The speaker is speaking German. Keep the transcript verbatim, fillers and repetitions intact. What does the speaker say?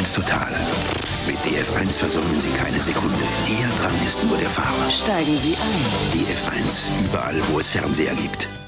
eins Total. Mit D F eins versäumen Sie keine Sekunde. Näher dran ist nur der Fahrer. Steigen Sie ein. D F eins, überall, wo es Fernseher gibt.